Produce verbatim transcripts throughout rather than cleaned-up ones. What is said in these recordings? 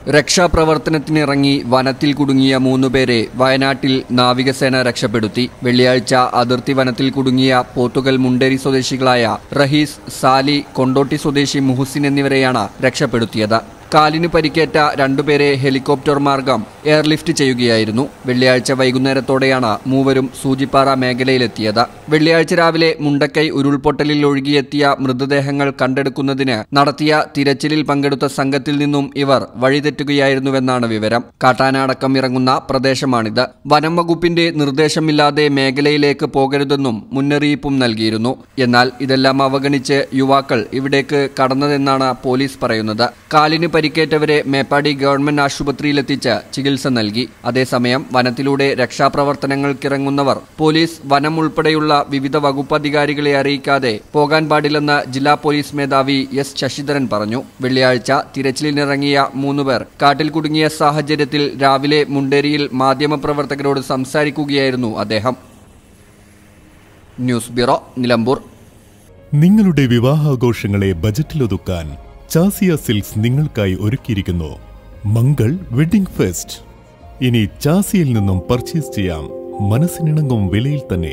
രക്ഷാപ്രവർത്തനത്തിനിറങ്ങി വനത്തിൽ കുടുങ്ങിയ മൂന്നുപേരെ വയനാട്ടിൽ നാവികസേന രക്ഷപ്പെടുത്തി. വെള്ളിയാഴ്ച അതിർത്തി വനത്തിൽ കുടുങ്ങിയ പോത്തുകൽ മുണ്ടേരി സ്വദേശികളായ റഹീസ്, സാലി, കൊണ്ടോട്ടി സ്വദേശി മുഹസിൻ എന്നിവരെയാണ് രക്ഷപ്പെടുത്തിയത്. കാലിന് പരിക്കേറ്റ രണ്ടുപേരെ ഹെലികോപ്റ്റർ മാർഗം എയർലിഫ്റ്റ് ചെയ്യുകയായിരുന്നു. വെള്ളിയാഴ്ച വൈകുന്നേരത്തോടെയാണ് മൂവരും സൂചിപ്പാറ മേഖലയിലെത്തിയത്. വെള്ളിയാഴ്ച രാവിലെ മുണ്ടക്കൈ ഉരുൾപൊട്ടലിൽ ഒഴുകിയെത്തിയ മൃതദേഹങ്ങൾ കണ്ടെടുക്കുന്നതിന് നടത്തിയ തിരച്ചിലിൽ പങ്കെടുത്ത സംഘത്തിൽ നിന്നും ഇവർ വഴിതെറ്റുകയായിരുന്നുവെന്നാണ് വിവരം. കാട്ടാനടക്കം ഇറങ്ങുന്ന പ്രദേശമാണിത്. വനം വകുപ്പിന്റെ നിർദ്ദേശമില്ലാതെ മേഖലയിലേക്ക് പോകരുതെന്നും മുന്നറിയിപ്പും നൽകിയിരുന്നു. എന്നാൽ ഇതെല്ലാം അവഗണിച്ച് യുവാക്കൾ ഇവിടേക്ക് കടന്നതെന്നാണ് പോലീസ് പറയുന്നത്. കാലിന് പരിക്കേറ്റവരെ മേപ്പാടി ഗവൺമെന്റ് ആശുപത്രിയിലെത്തിച്ച് ചികിത്സ നൽകി. അതേസമയം വനത്തിലൂടെ രക്ഷാപ്രവർത്തനങ്ങൾക്കിറങ്ങുന്നവർ പോലീസ്, വനം ഉൾപ്പെടെയുള്ള വിവിധ വകുപ്പ് അധികാരികളെ അറിയിക്കാതെ പോകാൻ പാടില്ലെന്ന് ജില്ലാ പോലീസ് മേധാവി എസ് ശശിധരൻ പറഞ്ഞു. വെള്ളിയാഴ്ച തിരച്ചിലിനിറങ്ങിയ മൂന്നുപേർ കാട്ടിൽ കുടുങ്ങിയ സാഹചര്യത്തിൽ രാവിലെ മുണ്ടേരിയിൽ മാധ്യമപ്രവർത്തകരോട് സംസാരിക്കുകയായിരുന്നു അദ്ദേഹം. News bureau, Nilambur. നിങ്ങളുടെ വിവാഹാഘോഷങ്ങളെ ബജറ്റിലൊതുക്കാൻ ചാസിയ സിൽക്സ് നിങ്ങൾക്കായി ഒരുക്കിയിരിക്കുന്നു മംഗൾ വെഡിംഗ് ഫെസ്റ്റ്. ഇനി ചാസിയിൽ നിന്നും പർച്ചേസ് ചെയ്യാം മനസ്സിനിണങ്ങും വിലയിൽ തന്നെ.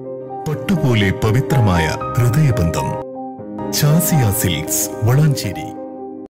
പട്ടുപോലെ പവിത്രമായ ഹൃദയബന്ധം. ചാസിയ സിൽക്സ്, വളാഞ്ചേരി.